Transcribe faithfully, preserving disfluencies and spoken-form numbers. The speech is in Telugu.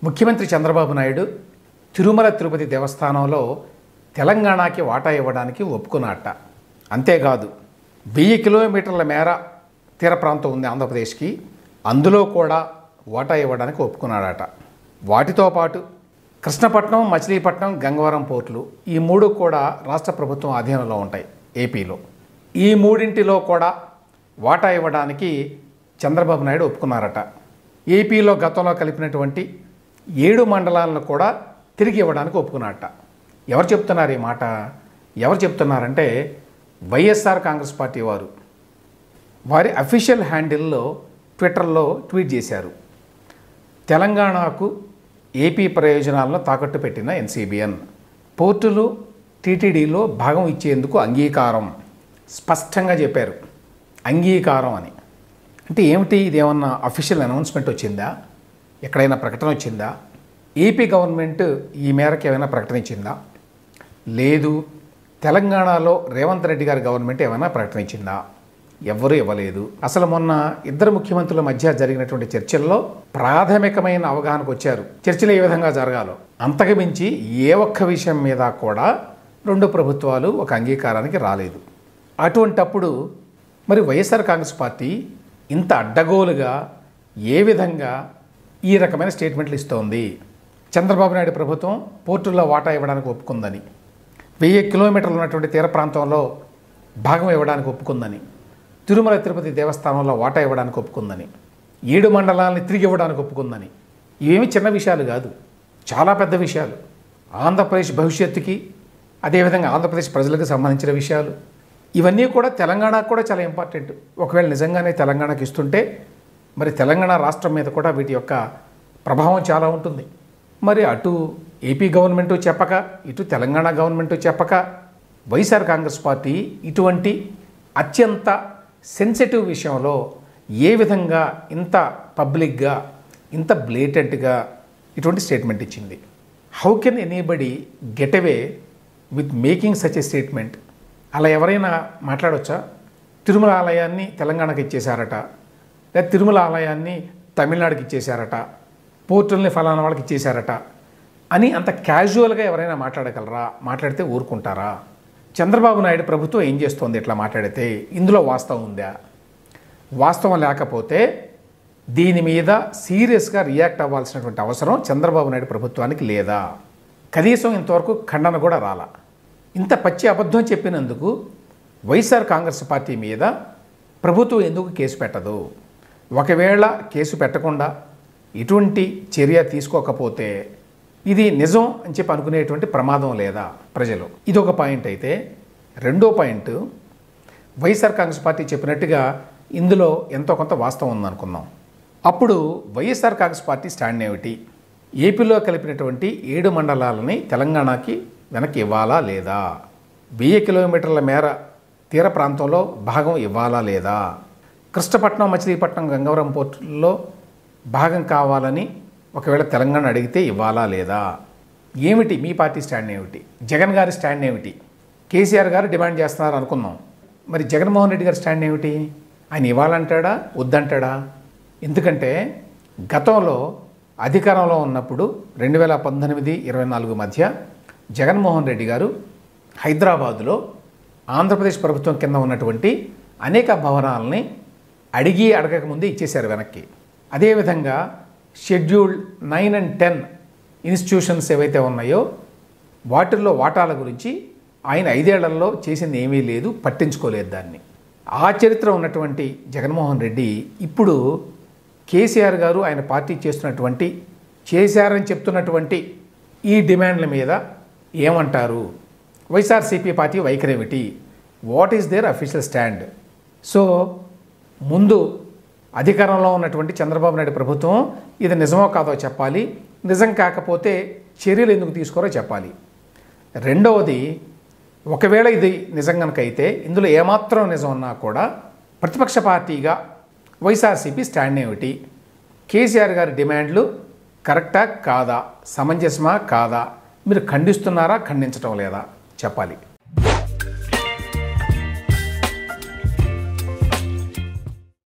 ముఖ్యమంత్రి చంద్రబాబు నాయుడు తిరుమల తిరుపతి దేవస్థానంలో తెలంగాణకి వాటా ఇవ్వడానికి ఒప్పుకున్నట్ట. అంతేకాదు వెయ్యి కిలోమీటర్ల మేర తీర ప్రాంతం ఉంది ఆంధ్రప్రదేశ్కి, అందులో కూడా వాటా ఇవ్వడానికి ఒప్పుకున్నాడట. వాటితో పాటు కృష్ణపట్నం, మచిలీపట్నం, గంగవరం పోర్టులు ఈ మూడు కూడా రాష్ట్ర ప్రభుత్వం ఆధీనంలో ఉంటాయి ఏపీలో. ఈ మూడింటిలో కూడా వాటా ఇవ్వడానికి చంద్రబాబు నాయుడు ఒప్పుకున్నారట. ఏపీలో గతంలో కలిపినటువంటి ఏడు మండలాలను కూడా తిరిగి ఇవ్వడానికి ఒప్పుకున్నారట. ఎవరు చెప్తున్నారు ఈ మాట? ఎవరు చెప్తున్నారంటే వైఎస్ఆర్ కాంగ్రెస్ పార్టీ వారు వారి అఫీషియల్ హ్యాండిల్లో ట్విట్టర్లో ట్వీట్ చేశారు. తెలంగాణకు ఏపీ ప్రయోజనాలను తాకట్టు పెట్టిన ఎన్సీబీఎన్ పోర్టులు టీటీడీలో భాగం ఇచ్చేందుకు అంగీకారం స్పష్టంగా చెప్పారు. అంగీకారం అని అంటే ఏమిటి? ఇది ఏమన్నా అఫీషియల్ అనౌన్స్మెంట్ వచ్చిందా? ఎక్కడైనా ప్రకటన వచ్చిందా? ఏపీ గవర్నమెంట్ ఈ మేరకు ఏమైనా ప్రకటన ఇచ్చిందా? లేదు. తెలంగాణలో రేవంత్ రెడ్డి గారి గవర్నమెంట్ ఏమైనా ప్రకటన ఇచ్చిందా? ఎవ్వరూ ఇవ్వలేదు. అసలు మొన్న ఇద్దరు ముఖ్యమంత్రుల మధ్య జరిగినటువంటి చర్చల్లో ప్రాథమికమైన అవగాహనకు వచ్చారు. చర్చలు ఏ విధంగా జరగాలో. అంతకు మించి ఏ ఒక్క విషయం మీద కూడా రెండు ప్రభుత్వాలు ఒక అంగీకారానికి రాలేదు. అటువంటప్పుడు మరి వైఎస్ఆర్ కాంగ్రెస్ పార్టీ ఇంత అడ్డగోలుగా ఏ విధంగా ఈ రకమైన స్టేట్మెంట్లు ఇస్తోంది? చంద్రబాబు నాయుడు ప్రభుత్వం పోర్టుల్లో వాటా ఇవ్వడానికి ఒప్పుకుందని, వెయ్యి కిలోమీటర్లు ఉన్నటువంటి తీర ప్రాంతంలో భాగం ఇవ్వడానికి ఒప్పుకుందని, తిరుమల తిరుపతి దేవస్థానంలో వాటా ఇవ్వడానికి ఒప్పుకుందని, ఏడు మండలాలని తిరిగి ఇవ్వడానికి ఒప్పుకుందని. ఇవేమి చిన్న విషయాలు కాదు, చాలా పెద్ద విషయాలు. ఆంధ్రప్రదేశ్ భవిష్యత్తుకి, అదేవిధంగా ఆంధ్రప్రదేశ్ ప్రజలకు సంబంధించిన విషయాలు. ఇవన్నీ కూడా తెలంగాణకు కూడా చాలా ఇంపార్టెంట్. ఒకవేళ నిజంగానే తెలంగాణకు ఇస్తుంటే మరి తెలంగాణ రాష్ట్రం మీద కూడా వీటి యొక్క ప్రభావం చాలా ఉంటుంది. మరి అటు ఏపీ గవర్నమెంటు చెప్పక, ఇటు తెలంగాణ గవర్నమెంటు చెప్పక వైఎస్ఆర్ కాంగ్రెస్ పార్టీ ఇటువంటి అత్యంత సెన్సిటివ్ విషయంలో ఏ విధంగా ఇంత పబ్లిక్గా, ఇంత బ్లేటెంట్గా ఇటువంటి స్టేట్మెంట్ ఇచ్చింది? How can anybody get away with making such a statement? అలా ఎవరైనా మాట్లాడవచ్చా? తిరుమల ఆలయాన్ని తెలంగాణకి ఇచ్చేశారట, లేదా తిరుమల ఆలయాన్ని తమిళనాడుకి ఇచ్చేశారట, పోర్టుల్ని ఫలానా వాళ్ళకి ఇచ్చేశారట అని అంత క్యాజువల్గా ఎవరైనా మాట్లాడగలరా? మాట్లాడితే ఊరుకుంటారా? చంద్రబాబు నాయుడు ప్రభుత్వం ఏం చేస్తోంది ఇట్లా మాట్లాడితే? ఇందులో వాస్తవం ఉందా? వాస్తవం లేకపోతే దీని మీద సీరియస్గా రియాక్ట్ అవ్వాల్సినటువంటి అవసరం చంద్రబాబు నాయుడు ప్రభుత్వానికి లేదా? కనీసం ఇంతవరకు ఖండన కూడా రాలా. ఇంత పచ్చి అబద్ధం చెప్పినందుకు వైఎస్ఆర్ కాంగ్రెస్ పార్టీ మీద ప్రభుత్వం ఎందుకు కేసు పెట్టదు? ఒకవేళ కేసు పెట్టకుండా ఇటువంటి చర్య తీసుకోకపోతే ఇది నిజం అని చెప్పి అనుకునేటువంటి ప్రమాదం లేదా ప్రజలు? ఇది ఒక పాయింట్ అయితే, రెండో పాయింట్, వైఎస్ఆర్ కాంగ్రెస్ పార్టీ చెప్పినట్టుగా ఇందులో ఎంతో కొంత వాస్తవం ఉందనుకుందాం. అప్పుడు వైఎస్ఆర్ కాంగ్రెస్ పార్టీ స్టాండ్ ఏమిటి? ఏపీలో కలిపినటువంటి ఏడు మండలాలని తెలంగాణకి వెనక్కి ఇవ్వాలా లేదా? వెయ్యి కిలోమీటర్ల మేర తీర ప్రాంతంలో భాగం ఇవ్వాలా లేదా? కృష్ణపట్నం, మచిలీపట్నం, గంగవరం పోర్టుల్లో భాగం కావాలని ఒకవేళ తెలంగాణ అడిగితే ఇవ్వాలా లేదా? ఏమిటి మీ పార్టీ స్టాండ్ ఏమిటి? జగన్ గారి స్టాండ్ ఏమిటి? కేసీఆర్ గారు డిమాండ్ చేస్తున్నారు అనుకుందాం, మరి జగన్మోహన్ రెడ్డి గారి స్టాండ్ ఏమిటి? ఆయన ఇవ్వాలంటాడా వద్దంటాడా? ఎందుకంటే గతంలో అధికారంలో ఉన్నప్పుడు రెండు వేల పంతొమ్మిది ఇరవై నాలుగు మధ్య జగన్మోహన్ రెడ్డి గారు హైదరాబాదులో ఆంధ్రప్రదేశ్ ప్రభుత్వం కింద ఉన్నటువంటి అనేక భవనాలని అడిగి అడగకముందే ఇచ్చేశారు వెనక్కి. అదేవిధంగా scheduled nine and ten institutions ఏవైతే ఉన్నాయో వాటిల్లో వాటాల గురించి ఆయన ఐదేళ్లలో చేసింది ఏమీ లేదు, పట్టించుకోలేదు దాన్ని. ఆ చరిత్ర ఉన్నటువంటి జగన్మోహన్ రెడ్డి ఇప్పుడు కేసీఆర్ గారు ఆయన పార్టీ చేస్తున్నటువంటి, చేశారని చెప్తున్నటువంటి ఈ డిమాండ్ల మీద ఏమంటారు? వైఎస్ఆర్సీపీ పార్టీ వైఖరి ఏమిటి? What is their official stand? So ముందు అధికారంలో ఉన్నటువంటి చంద్రబాబు నాయుడు ప్రభుత్వం ఇది నిజమో కాదో చెప్పాలి. నిజం కాకపోతే చర్యలు ఎందుకు తీసుకోరో చెప్పాలి. రెండవది, ఒకవేళ ఇది నిజం కనుక అయితే, ఇందులో ఏమాత్రం నిజం ఉన్నా కూడా ప్రతిపక్ష పార్టీగా వైఎస్ఆర్సీపీ స్టాండ్ ఏమిటి? కేసీఆర్ గారి డిమాండ్లు కరెక్టా కాదా, సమంజసమా కాదా, మీరు ఖండిస్తున్నారా ఖండించడం లేదా చెప్పాలి.